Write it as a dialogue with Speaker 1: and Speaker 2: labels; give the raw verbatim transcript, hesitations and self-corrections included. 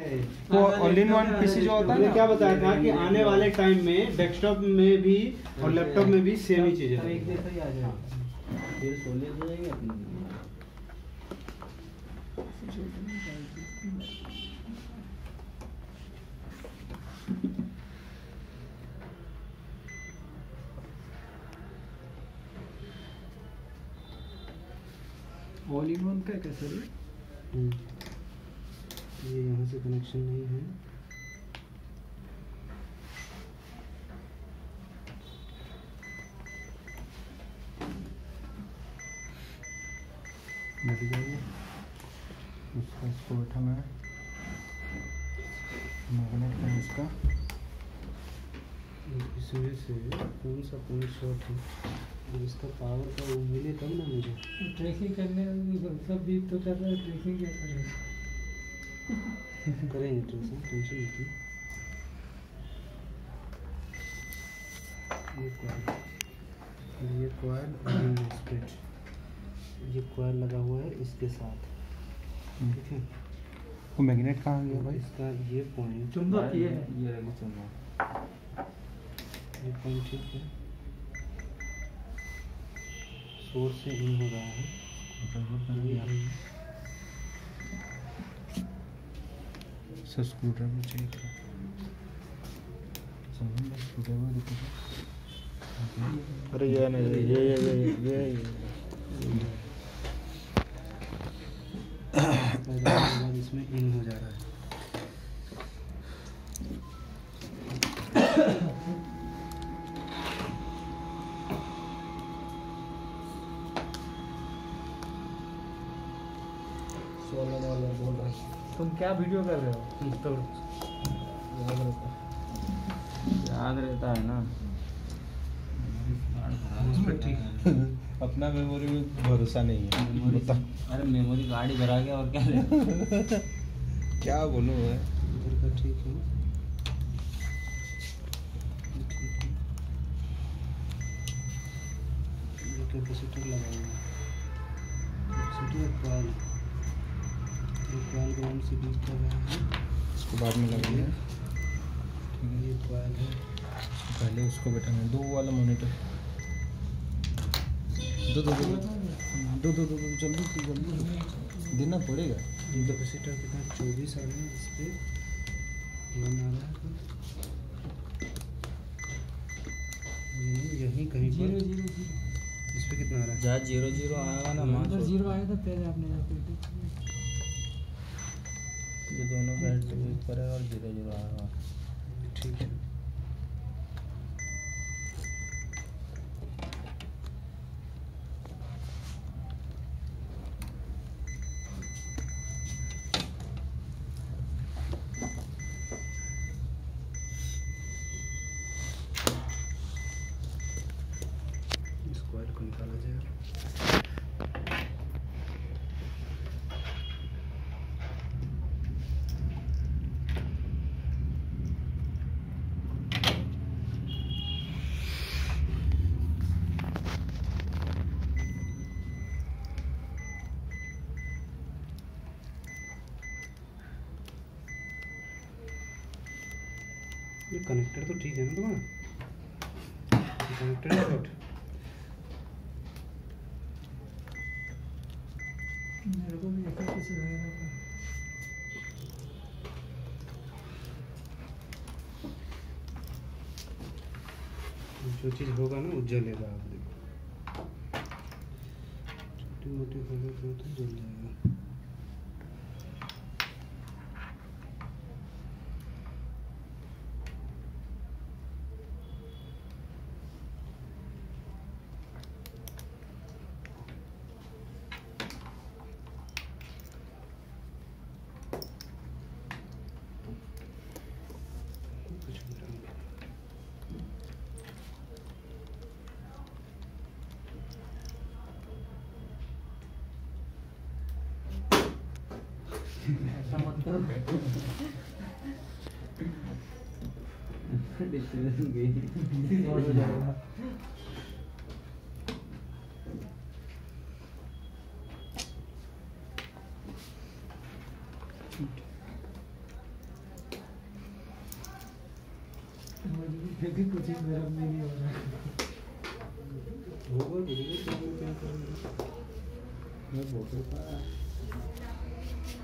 Speaker 1: तो all in one PC जो होता है ना,
Speaker 2: क्या बताया था कि आने वाले टाइम में डेस्कटॉप में भी और लैपटॉप में भी सेम ही चीजें
Speaker 3: एक जैसा ही आ जाएगा। फिर सोलह हो जाएंगे अपनी।
Speaker 1: ऑल इन वन का कैसे है?
Speaker 2: ये यहाँ से कनेक्शन नहीं है।
Speaker 1: बैठ जाइए, उसका इसको बैठाना है, मैग्नेट है इसका।
Speaker 2: इसमें से कौन सा पॉइंट शॉर्ट है, इसका पावर का वो मिले तब ना मुझे।
Speaker 3: ट्रेसिंग करने सब भी तो कर रहा है, ट्रेसिंग क्या करें?
Speaker 2: करेंगे ट्रेसिंग, टेंशन मत लो। ये कॉइल, ये कॉइल और ये स्प्लिट, ये कॉइल लगा हुआ है इसके साथ, ठीक है।
Speaker 1: वो मैग्नेट कहाँ गया भाई?
Speaker 2: इसका ये पॉइंट
Speaker 3: चुंबक ये है,
Speaker 1: ये रही चुंबक,
Speaker 2: ये पॉइंट ठीक है, सोर्स से इन हो रहा है।
Speaker 1: सर स्क्रू ड्राइवर चाहिए क्या? स्क्रू ड्राइवर देखो। अरे ये नहीं, ये ये ये ये ये
Speaker 2: बाद इसमें इन हो जा रहा है। सोलह वाला बोल रहा है।
Speaker 3: तुम क्या वीडियो कर रहे हो?
Speaker 2: तो
Speaker 3: याद रहता है ना।
Speaker 2: उसमें ठीक है।
Speaker 1: अपना मेमोरी में भरोसा नहीं है। बता
Speaker 3: अरे मेमोरी कार्ड ही भरा गया और क्या है?
Speaker 1: क्या बोलूँ मैं?
Speaker 2: इधर का ठीक है, ये कैपेसिटर लगा हुआ है, कैपेसिटर कॉइल, ये कॉइल ग्राउंड से बीच कर रहा है,
Speaker 1: इसको बाद में लगाएंगे।
Speaker 2: ठीक है। ये कॉइल है,
Speaker 1: पहले उसको बैठाना, दो वाला मॉनिटर, दो दो दो दो दो दो दो जल्दी जल्दी देना पड़ेगा।
Speaker 2: ये कैपेसिटर कितना चौबीस आ रहा है, इस पर वन आ रहा है, यहीं यहीं कहीं पर
Speaker 3: जीरो जीरो जीरो
Speaker 2: इस पर कितना आ रहा है?
Speaker 3: जहाँ जीरो जीरो आएगा ना, वहाँ
Speaker 4: अंदर जीरो आया था पहले आपने
Speaker 3: ये दोनों साइड से वीक करेगा और जीरो जीरो आएगा।
Speaker 2: ठीक है। इस कॉइल को निकाला जाएगा। ये कनेक्टर तो ठीक है ना तुम्हारा? कनेक्टर शॉर्ट
Speaker 4: मेरे को भी ऐसा कुछ लग रहा था।
Speaker 2: जो चीज़ होगा ना वो जलेगा, आप देखो छोटी मोटी होगा तो जल जाएगा।
Speaker 3: ऐसा मत करो। डिस्टेंस गई हो जाएगा। फिर भी कुछ गर्म नहीं हो रहा है।
Speaker 2: होगा कुछ भी क्या क्या करेंगे।
Speaker 1: मैं बोतल का